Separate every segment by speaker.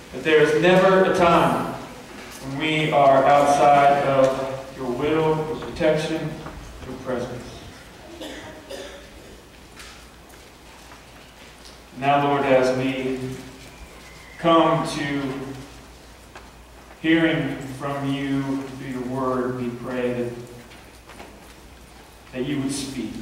Speaker 1: that there is never a time when we are outside of your will, your protection, your presence. Now, Lord, as we come to hearing from you through your word, we pray that you would speak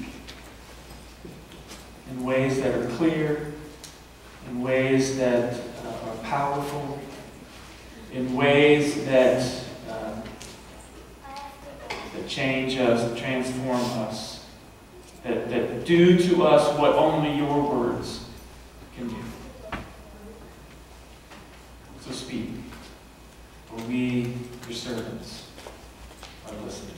Speaker 1: in ways that are clear, in ways that are powerful, in ways that change us, that transform us, that do to us what only your words can do. So speak, for we, your servants, are listening.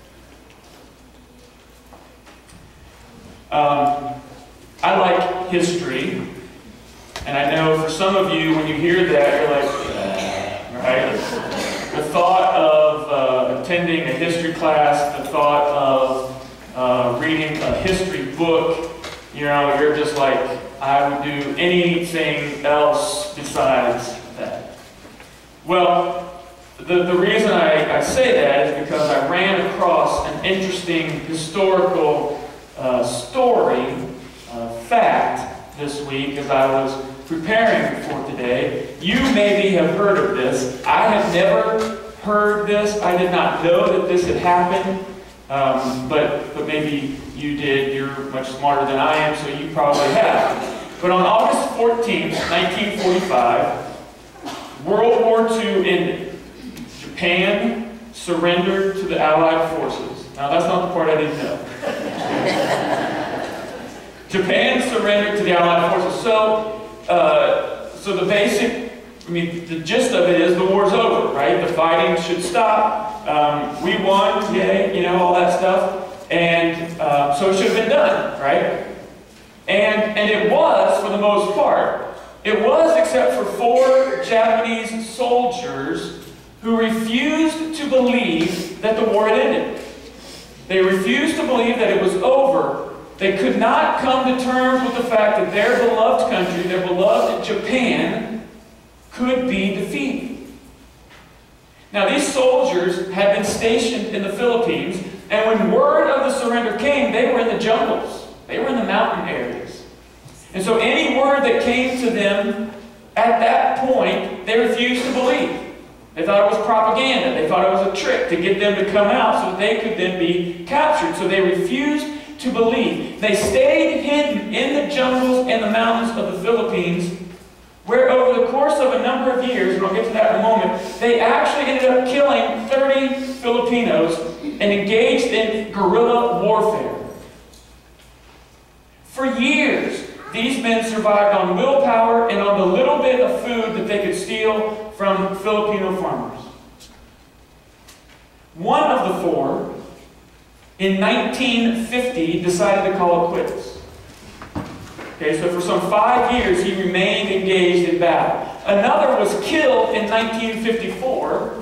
Speaker 1: I like history, and I know for some of you, when you hear that, you're like, right? The thought of attending a history class, the thought of reading a history book, you're just like, I would do anything else besides that. Well, the reason I say that is because I ran across an interesting historical fact this week as I was preparing for today. You maybe have heard of this. I have never heard this. I did not know that this had happened. But maybe you did. You're much smarter than I am, so you probably have. But on August 14th, 1945, World War II ended. Japan surrendered to the Allied forces. Now, that's not the part I didn't know. Japan surrendered to the Allied forces. So the basic, the gist of it is the war's over, right? The fighting should stop. We won, yay, all that stuff. And so it should have been done, right? And it was, for the most part. It was, except for 4 Japanese soldiers who refused to believe that the war had ended. They refused to believe that it was over. They could not come to terms with the fact that their beloved country, their beloved Japan, could be defeated. Now, these soldiers had been stationed in the Philippines, and when word of the surrender came, they were in the jungles. They were in the mountain areas. And so any word that came to them at that point, they refused to believe. They thought it was propaganda. They thought it was a trick to get them to come out so that they could then be captured. So they refused to believe. They stayed hidden in the jungles and the mountains of the Philippines, where over the course of a number of years, and I'll get to that in a moment, they actually ended up killing 30 Filipinos and engaged in guerrilla warfare. For years, these men survived on willpower and on the little bit of food that they could steal from Filipino farmers. One of the 4, in 1950, decided to call it quits. Okay, so for some 5 years, he remained engaged in battle. Another was killed in 1954.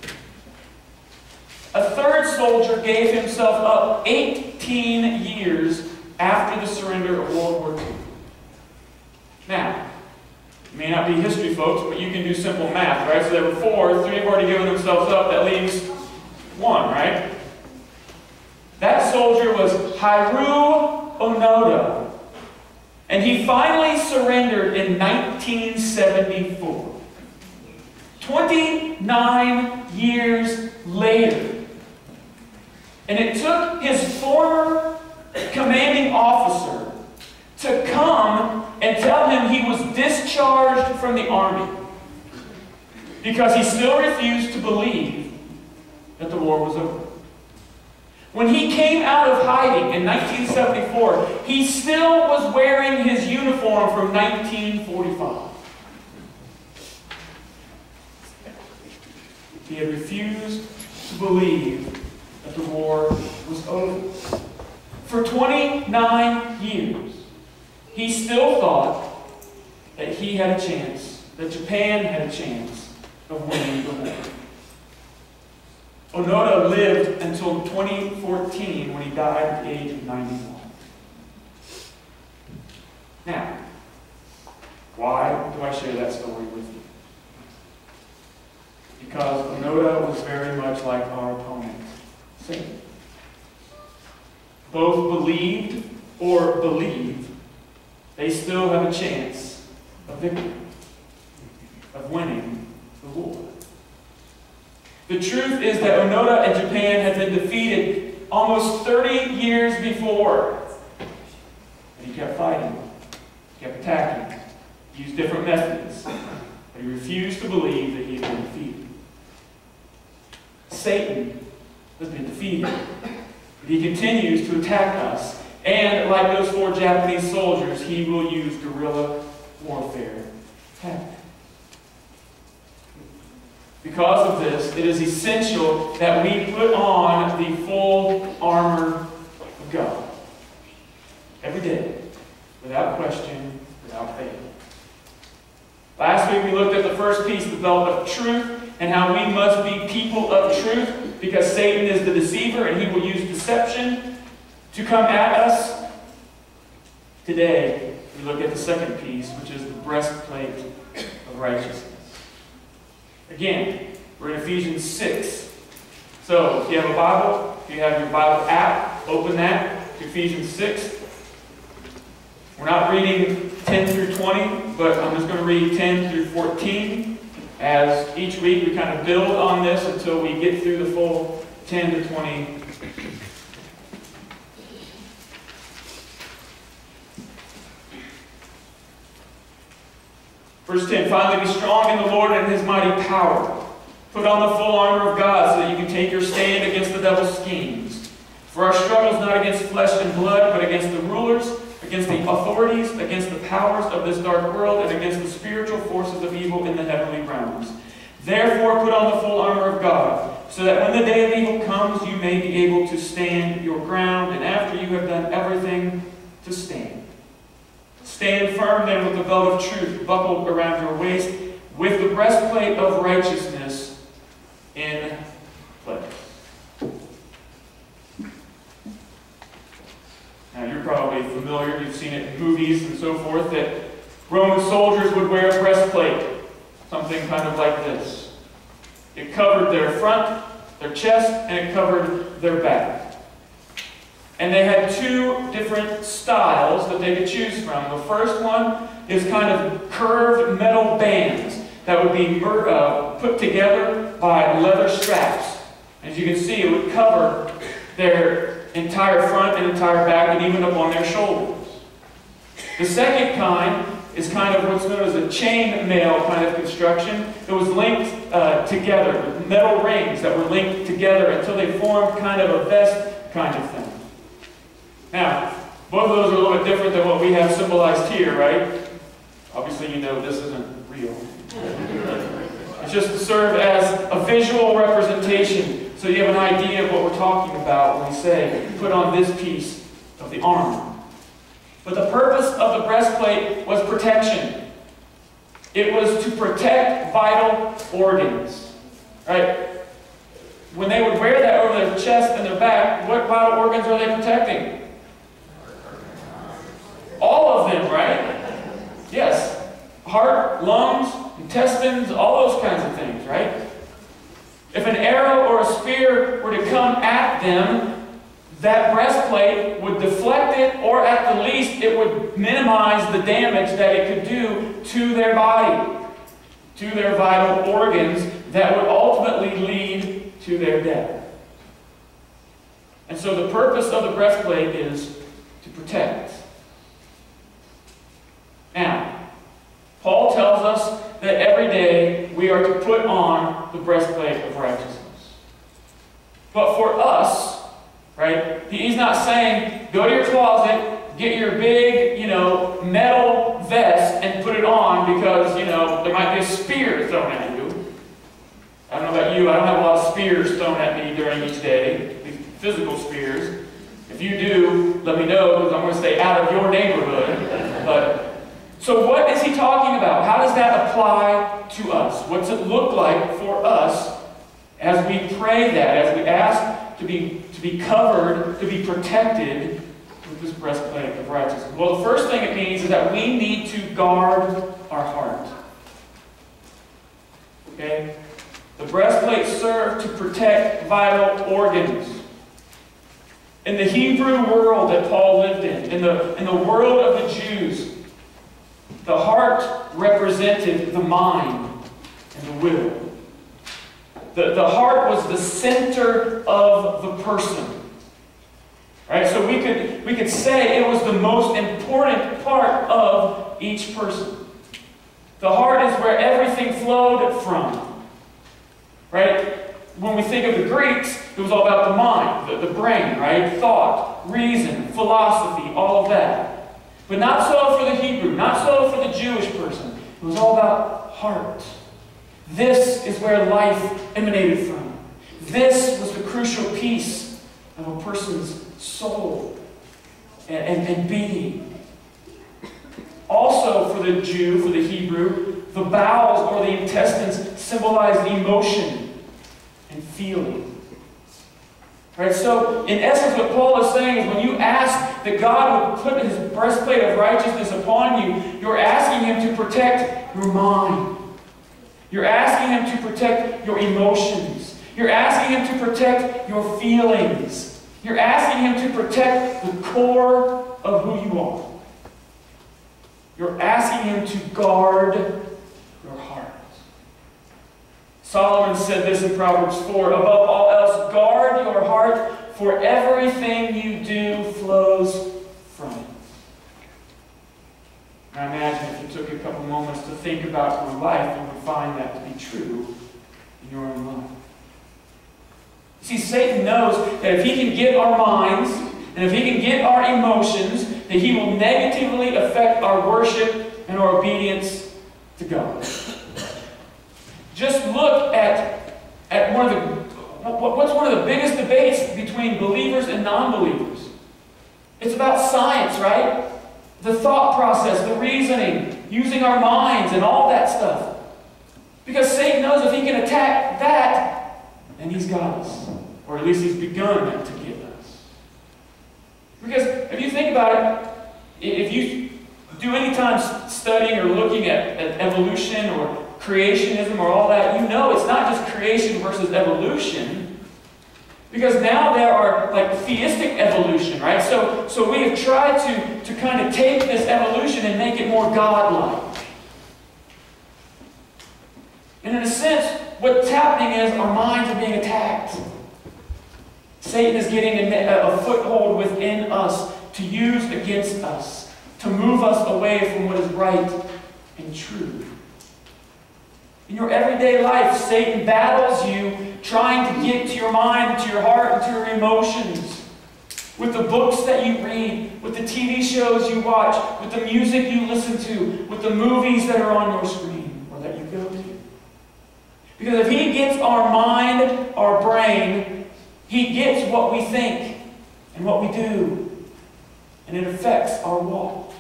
Speaker 1: A 3rd soldier gave himself up 18 years after the surrender of World War II. Now, you may not be history folks, but you can do simple math, right? So there were 4, 3 have already given themselves up, that leaves 1, right? That soldier was Hiroo Onoda. And he finally surrendered in 1974. 29 years later. And it took his former commanding officer to come and tell him he was discharged from the army because he still refused to believe that the war was over. When he came out of hiding in 1974, he still was wearing his uniform from 1945. He had refused to believe that the war was over. For 29 years, he still thought that he had a chance, that Japan had a chance of winning the war. Onoda lived until 2014 when he died at the age of 91. Now, why do I share that story with you? because Onoda was very much like our opponent, Satan. Both believed or believe they still have a chance of victory, of winning the war. The truth is that Onoda and Japan had been defeated almost 30 years before. And he kept fighting, kept attacking, used different methods. But he refused to believe that he had been defeated. Satan has been defeated. But he continues to attack us. And like those 4 Japanese soldiers, he will use guerrilla warfare tactics. Because of this, it is essential that we put on the full armor of God. Every day, without question, without fail. Last week we looked at the first piece, the belt of truth, and how we must be people of truth, because Satan is the deceiver and he will use deception to come at us. Today, we look at the second piece, which is the breastplate of righteousness. Again, we're in Ephesians 6. So, if you have a Bible, if you have your Bible app, open that to Ephesians 6. We're not reading 10 through 20, but I'm just going to read 10 through 14. As each week we kind of build on this until we get through the full 10 to 20. Verse 10, finally be strong in the Lord and in His mighty power. Put on the full armor of God so that you can take your stand against the devil's schemes. For our struggle is not against flesh and blood, but against the rulers, against the authorities, against the powers of this dark world, and against the spiritual forces of evil in the heavenly realms. Therefore put on the full armor of God, so that when the day of evil comes, you may be able to stand your ground, and after you have done everything, to stand. Stand firm then with the belt of truth buckled around your waist, with the breastplate of righteousness in place. Now you're probably familiar, you've seen it in movies and so forth, that Roman soldiers would wear a breastplate, something kind of like this. It covered their front, their chest, and it covered their back. And they had 2 different styles that they could choose from. The first one is kind of curved metal bands that would be put together by leather straps. As you can see, it would cover their entire front and entire back and even up on their shoulders. The second kind is kind of what's known as a chain mail kind of construction. It was linked together with metal rings that were linked together until they formed kind of a vest kind of thing. Now, both of those are a little bit different than what we have symbolized here, right? Obviously you know this isn't real. It's just to serve as a visual representation so you have an idea of what we're talking about when we say, put on this piece of the armor. But the purpose of the breastplate was protection. It was to protect vital organs. Right? When they would wear that over their chest and their back, what vital organs are they protecting? All of them, right? Yes. Heart, lungs, intestines, all those kinds of things, right? If an arrow or a spear were to come at them, that breastplate would deflect it, or at the least, it would minimize the damage that it could do to their body, to their vital organs, that would ultimately lead to their death. And so the purpose of the breastplate is to protect. Now, Paul tells us that every day we are to put on the breastplate of righteousness. But for us, right, he's not saying, go to your closet, get your big, metal vest and put it on because, there might be a spear thrown at you. I don't know about you, I don't have a lot of spears thrown at me during each day, physical spears. If you do, let me know, because I'm going to stay out of your neighborhood. So what is he talking about? How does that apply to us? What's it look like for us as we pray that, as we ask to be covered, to be protected with this breastplate of righteousness? Well, the first thing it means is that we need to guard our heart. Okay? The breastplate served to protect vital organs. In the Hebrew world that Paul lived in the world of the Jews, the heart represented the mind and the will. The heart was the center of the person. Right? So we could say it was the most important part of each person. The heart is where everything flowed from. Right? When we think of the Greeks, it was all about the mind, the brain, right? Thought, reason, philosophy, all of that. But not so for the Hebrew, not so for the Jewish person. It was all about heart. This is where life emanated from. This was the crucial piece of a person's soul and being. Also for the Jew, for the Hebrew, the bowels or the intestines symbolized emotion and feeling. Right? So, in essence, what Paul is saying is when you ask that God would put His breastplate of righteousness upon you, you're asking Him to protect your mind. You're asking Him to protect your emotions. You're asking Him to protect your feelings. You're asking Him to protect the core of who you are. You're asking Him to guard your heart. Solomon said this in Proverbs 4, above all else, guard your heart, for everything you do flows from it. I imagine if you took a couple moments to think about your life, you would find that to be true in your own life. See, Satan knows that if he can get our minds, and if he can get our emotions, that he will negatively affect our worship and our obedience to God. Just look at what's one of the biggest debates between believers and non-believers. It's about science, right? The thought process, the reasoning, using our minds and all that stuff. Because Satan knows if he can attack that, then he's got us. Or at least he's begun to get us. Because if you think about it, if you do any time studying or looking at evolution or creationism or all that, you know it's not just creation versus evolution. Because now there are like theistic evolution, right? So we have tried to kind of take this evolution and make it more godlike. And in a sense, what's happening is our minds are being attacked. Satan is getting a foothold within us to use against us, to move us away from what is right and true. In your everyday life, Satan battles you, trying to get to your mind, to your heart, and to your emotions. With the books that you read, with the TV shows you watch, with the music you listen to, with the movies that are on your screen, or that you go to. Because if he gets our mind, our brain, he gets what we think and what we do. And it affects our walk.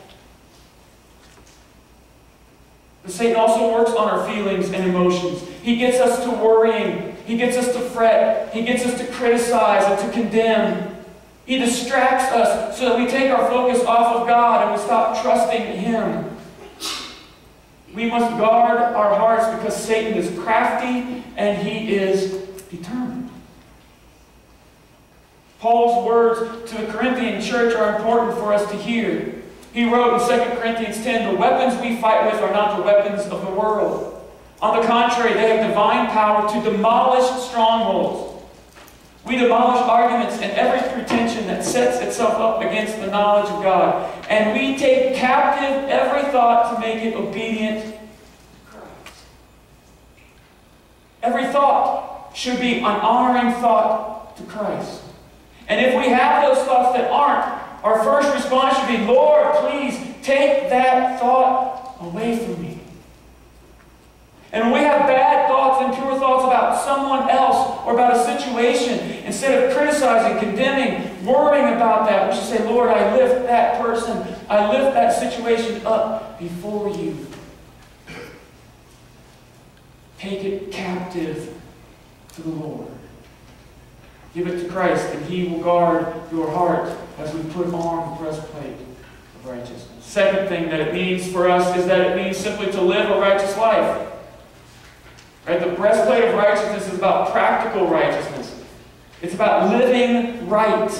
Speaker 1: But Satan also works on our feelings and emotions. He gets us to worrying. He gets us to fret. He gets us to criticize and to condemn. He distracts us so that we take our focus off of God and we stop trusting Him. We must guard our hearts because Satan is crafty and he is determined. Paul's words to the Corinthian church are important for us to hear. He wrote in 2 Corinthians 10, the weapons we fight with are not the weapons of the world. On the contrary, they have divine power to demolish strongholds. We demolish arguments and every pretension that sets itself up against the knowledge of God. And we take captive every thought to make it obedient to Christ. Every thought should be an honoring thought to Christ. And if we have those thoughts that aren't, our first response should be, Lord, please take that thought away from me. And when we have bad thoughts and pure thoughts about someone else or about a situation, instead of criticizing, condemning, worrying about that, we should say, Lord, I lift that person, I lift that situation up before you. Take it captive to the Lord. Give it to Christ, and He will guard your heart as we put on the breastplate of righteousness. Second thing that it means for us is that it means simply to live a righteous life. Right? The breastplate of righteousness is about practical righteousness. It's about living right.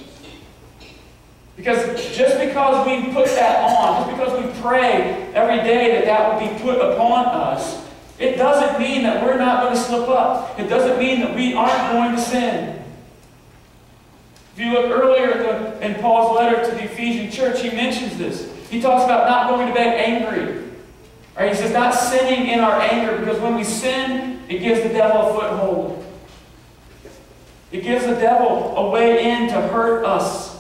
Speaker 1: Because just because we put that on, just because we pray every day that that will be put upon us, it doesn't mean that we're not going to slip up. It doesn't mean that we aren't going to sin. If you look earlier in Paul's letter to the Ephesian church, he mentions this. He talks about not going to bed angry. Right? He says not sinning in our anger, because when we sin, it gives the devil a foothold. It gives the devil a way in to hurt us.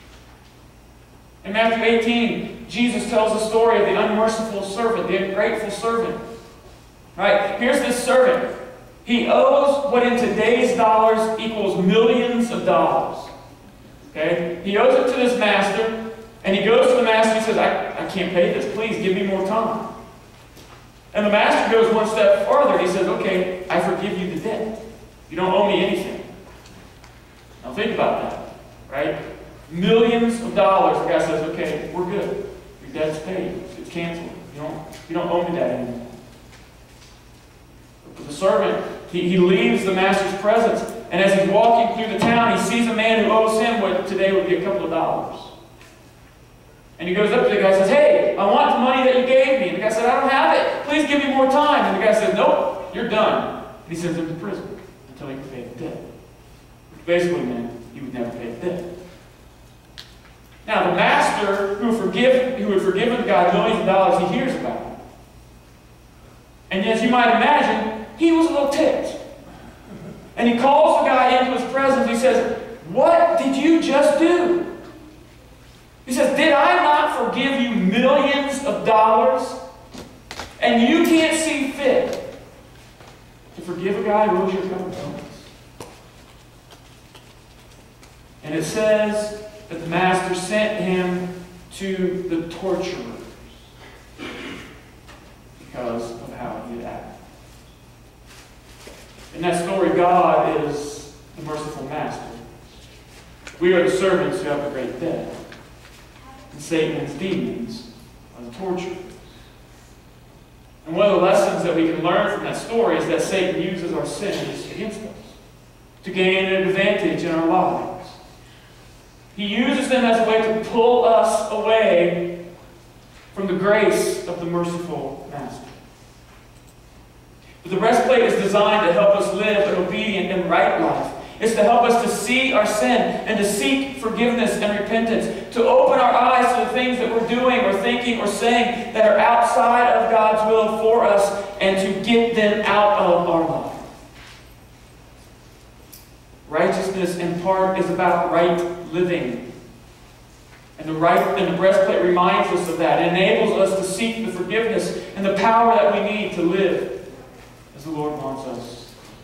Speaker 1: In Matthew 18, Jesus tells the story of the unmerciful servant, the ungrateful servant. Right? Here's this servant. He owes what in today's dollars equals millions of dollars. Okay? He owes it to this master, and he goes to the master and he says, I can't pay this. Please give me more time. And the master goes one step farther. He says, okay, I forgive you the debt. You don't owe me anything. Now think about that. Right? Millions of dollars. The guy says, okay, we're good. Your debt's paid. It's canceled. You don't owe me that anymore. But the servant, he leaves the master's presence, and as he's walking through the town, he sees a man who owes him what today would be a couple of dollars. And he goes up to the guy and says, hey, I want the money that you gave me. And the guy said, I don't have it. Please give me more time. And the guy says, nope, you're done. And he sends him to prison until he can pay the debt. Which basically meant he would never pay the debt. Now, the master who had forgiven the guy millions of dollars, he hears about it. And as you might imagine, he was a little ticked. And he calls the guy into his presence. He says, what did you just do? He says, did I not forgive you millions of dollars? And you can't see fit to forgive a guy who owes you a couple of dollars? And it says that the master sent him to the torturers because of how he had acted. In that story, God is the merciful master. We are the servants who have the great debt. And Satan and his demons are the torturers. And one of the lessons that we can learn from that story is that Satan uses our sins against us to gain an advantage in our lives. He uses them as a way to pull us away from the grace of the merciful master. But the breastplate is designed to help us live an obedient and right life. It's to help us to see our sin and to seek forgiveness and repentance, to open our eyes to the things that we're doing or thinking or saying that are outside of God's will for us, and to get them out of our life. Righteousness, in part, is about right living. And the breastplate reminds us of that. It enables us to seek the forgiveness and the power that we need to live as the Lord wants us.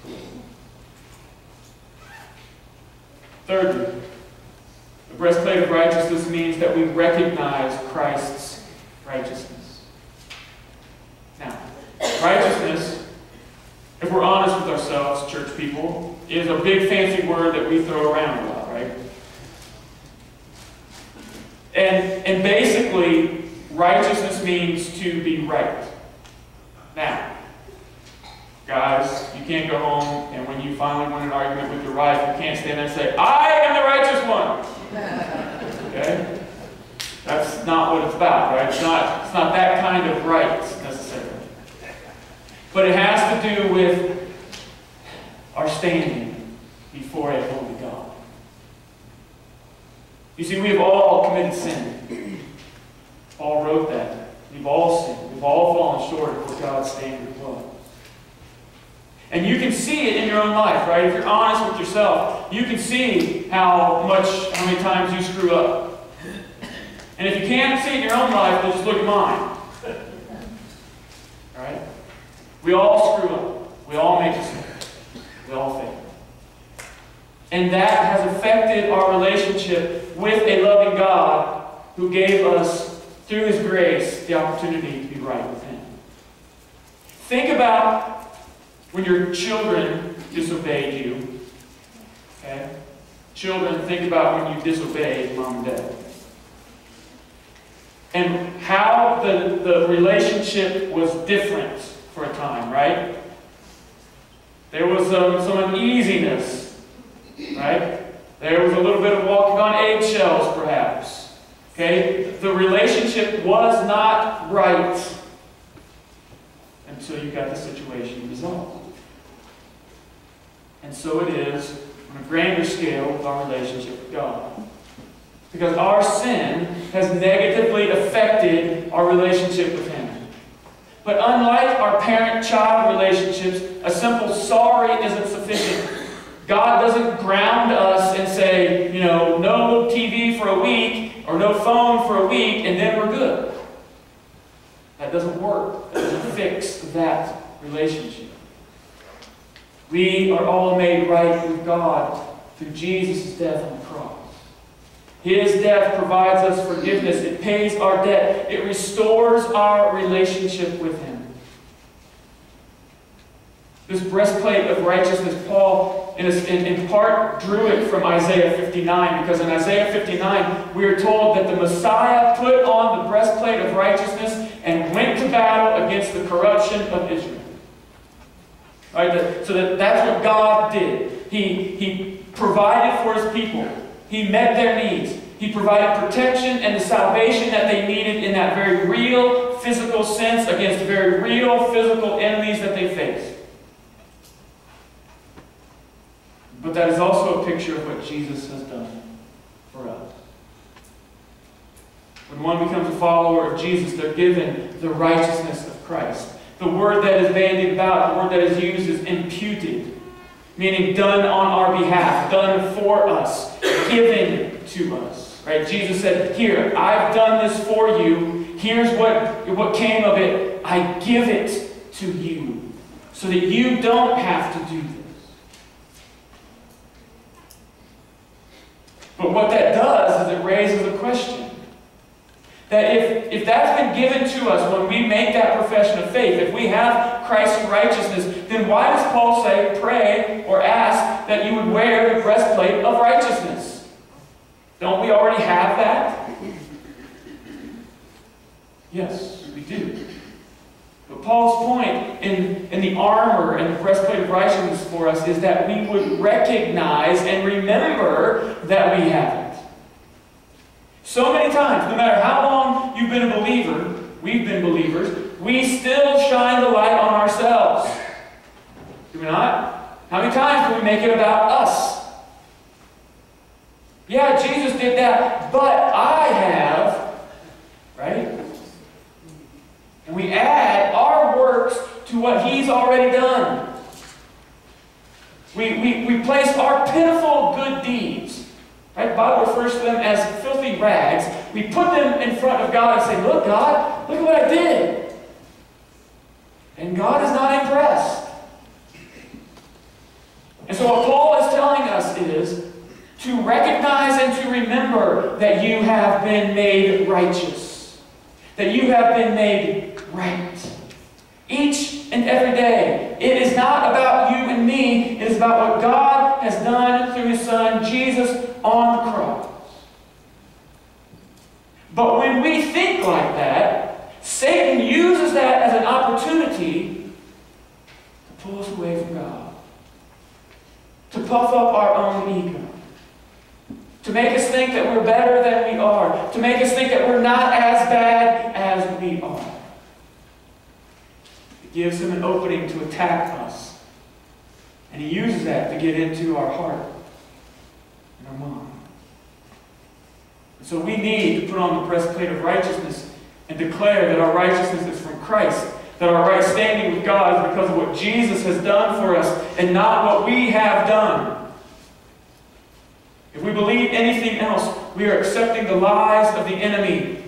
Speaker 1: Thirdly, the breastplate of righteousness means that we recognize Christ's righteousness. Now, righteousness, if we're honest with ourselves, church people, is a big fancy word that we throw around a lot, right? And basically, righteousness means to be right. Now, guys, you can't go home and when you finally win an argument with your wife, you can't stand there and say, I am the righteous one. Okay? That's not what it's about, right? It's not that kind of right, necessarily. But it has to do with our standing before a holy God. You see, we have all committed sin. Paul wrote that. We've all sinned. We've all fallen short of what God's standard was. And you can see it in your own life, right? If you're honest with yourself, you can see how many times you screw up. And if you can't see it in your own life, then just look at mine. All right? We all screw up. We all make mistakes. We all fail. And that has affected our relationship with a loving God who gave us, through His grace, the opportunity to be right with Him. Think about when your children disobeyed you. Okay? Children, think about when you disobeyed mom and dad. And how the relationship was different for a time, right? was some uneasiness, right? There was a little bit of walking on eggshells, perhaps. Okay? The relationship was not right until you got the situation resolved. And so it is on a grander scale with our relationship with God. Because our sin has negatively affected our relationship with Him. But unlike our parent-child relationships, a simple sorry isn't sufficient. God doesn't ground us and say, no TV for a week or no phone for a week and then we're good. That doesn't work. That doesn't fix that relationship. We are all made right with God through Jesus' death on the cross. His death provides us forgiveness. It pays our debt. It restores our relationship with Him. This breastplate of righteousness, Paul, in part, drew it from Isaiah 59, because in Isaiah 59, we are told that the Messiah put on the breastplate of righteousness and went to battle against the corruption of Israel. Right? So that's what God did. He provided for His people. He met their needs. He provided protection and the salvation that they needed in that very real physical sense against very real physical enemies that they faced. But that is also a picture of what Jesus has done for us. When one becomes a follower of Jesus, they're given the righteousness of Christ. The word that is bandied about, the word that is used is imputed, meaning done on our behalf, done for us, given to us. Right? Jesus said, here, I've done this for you. Here's what came of it. I give it to you so that you don't have to do this. But what that does is it raises a question. That if that's been given to us when we make that profession of faith, if we have Christ's righteousness, then why does Paul say, pray or ask that you would wear the breastplate of righteousness? Don't we already have that? Yes, we do. But Paul's point in the armor and the breastplate of righteousness for us is that we would recognize and remember that we have it. So many times, no matter how long you've been a believer, we've been believers, we still shine the light on ourselves. Do we not? How many times do we make it about us? Yeah, Jesus did that, but I have, right? And we add our works to what He's already done. We place our pitiful good deeds. Right? The Bible refers to them as filthy rags. We put them in front of God and say, look, God, look at what I did. And God is not impressed. And so what Paul is telling us is to recognize and to remember that you have been made righteous. That you have been made right. Each and every day. It is not about you and me. It is about what God has done through His Son, Jesus, on the cross. But when we think like that, Satan uses that as an opportunity to pull us away from God. To puff up our own ego. To make us think that we're better than we are. To make us think that we're not as bad as we are. It gives him an opening to attack us. And he uses that to get into our heart and our mind. And so we need to put on the breastplate of righteousness and declare that our righteousness is from Christ. That our right standing with God is because of what Jesus has done for us and not what we have done. If we believe anything else, we are accepting the lies of the enemy.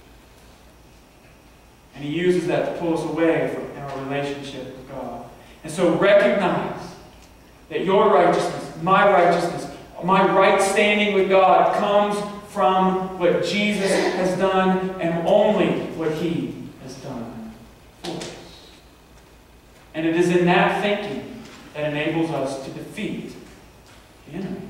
Speaker 1: And he uses that to pull us away from our relationship with God. And so recognize that your righteousness, my right standing with God comes from what Jesus has done and only what He has done for us. And it is in that thinking that enables us to defeat the enemy.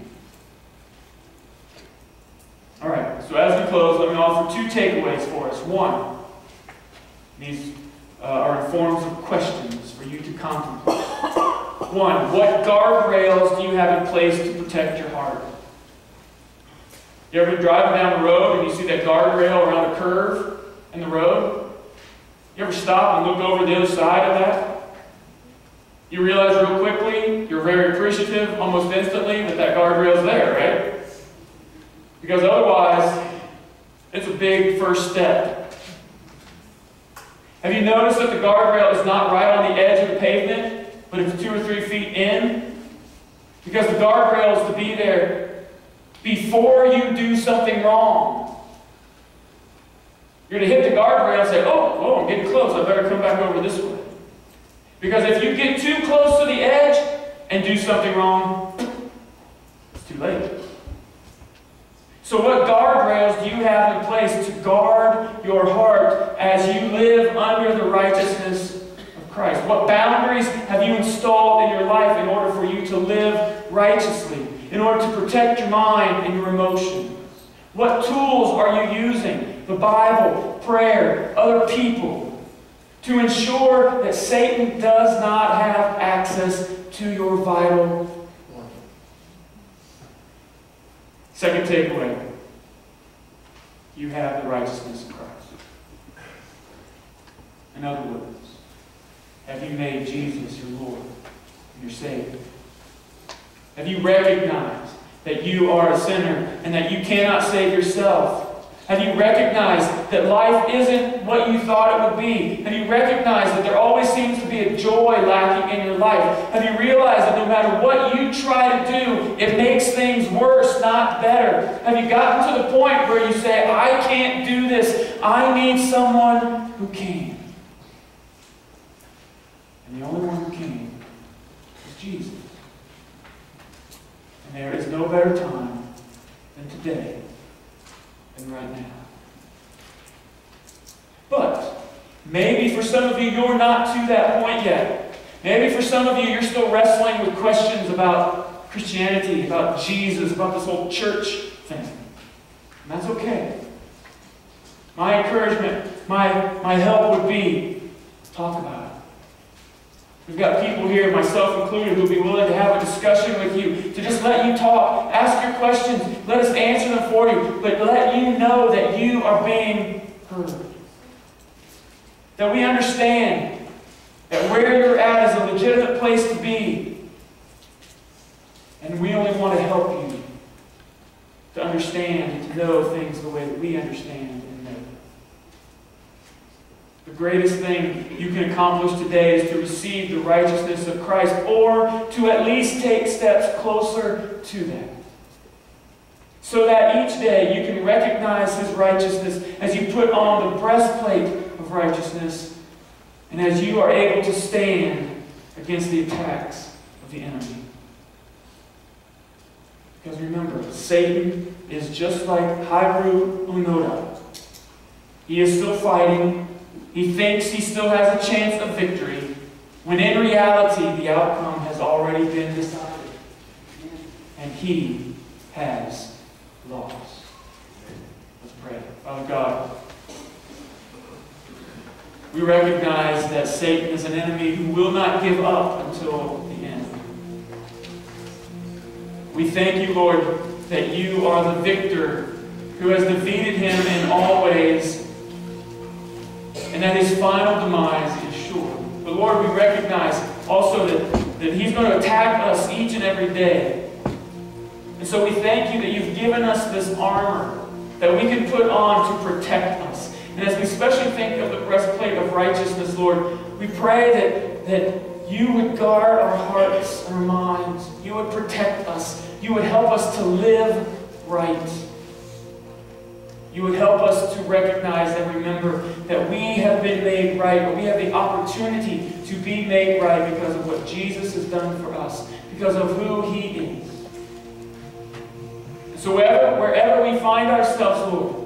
Speaker 1: All right, so as we close, let me offer two takeaways for us. One, these are in forms of questions for you to contemplate. One, what guardrails do you have in place to protect your heart? You ever been driving down the road and you see that guardrail around a curve in the road? You ever stop and look over the other side of that? You realize real quickly, you're very appreciative almost instantly that guardrail's there, right? Because otherwise, it's a big first step. Have you noticed that the guardrail is not right on the edge of the pavement, but it's 2 or 3 feet in? Because the guardrail is to be there before you do something wrong. You're to hit the guardrail and say, oh, I'm getting close. I better come back over this way. Because if you get too close to the edge and do something wrong, it's too late. So what guardrails do you have in place to guard your heart as you live under the righteousness of Christ? What boundaries have you installed in your life in order for you to live righteously, in order to protect your mind and your emotions? What tools are you using? The Bible, prayer, other people, to ensure that Satan does not have access to your vital life. Second takeaway. You have the righteousness of Christ. In other words, have you made Jesus your Lord and your Savior? Have you recognized that you are a sinner and that you cannot save yourself? Have you recognized that life isn't what you thought it would be? Have you recognized that there always seems to be a joy lacking in your life? Have you realized that no matter what you try to do, it makes things worse, not better? Have you gotten to the point where you say, I can't do this. I need someone who can. And the only one who can is Jesus. And there is no better time than today. Right now. But maybe for some of you, you're not to that point yet. Maybe for some of you, you're still wrestling with questions about Christianity, about Jesus, about this whole church thing. And that's okay. My encouragement, my help would be talk about it. We've got people here, myself included, who will be willing to have a discussion with you, to just let you talk, ask your questions, let us answer them for you, but let you know that you are being heard. That we understand that where you're at is a legitimate place to be. And we only want to help you to understand and to know things the way that we understand and know. The greatest thing you can accomplish today is to receive the righteousness of Christ, or to at least take steps closer to that. So that each day you can recognize His righteousness as you put on the breastplate of righteousness, and as you are able to stand against the attacks of the enemy. Because remember, Satan is just like Haru Unoda. He is still fighting. He thinks he still has a chance of victory, when in reality the outcome has already been decided. And he has lost. Let's pray. Father God, we recognize that Satan is an enemy who will not give up until the end. We thank you, Lord, that you are the victor who has defeated him in all ways, and that his final demise is sure. But Lord, we recognize also that he's going to attack us each and every day. And so we thank you that you've given us this armor that we can put on to protect us. And as we especially think of the breastplate of righteousness, Lord, we pray that you would guard our hearts and our minds. You would protect us. You would help us to live right. You would help us to recognize and remember that we have been made right, but we have the opportunity to be made right because of what Jesus has done for us, because of who He is. So wherever we find ourselves, Lord,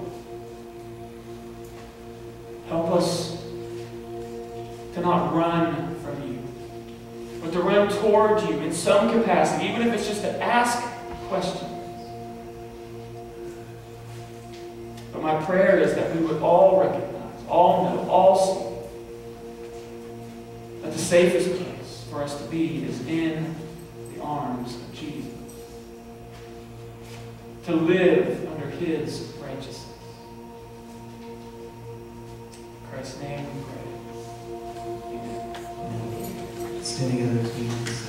Speaker 1: help us to not run from you, but to run toward you in some capacity, even if it's just to ask questions. But my prayer is that we would all recognize, all know, all see that the safest place for us to be is in the arms of Jesus. To live under His righteousness. In Christ's name we pray. Amen.
Speaker 2: Stand together as we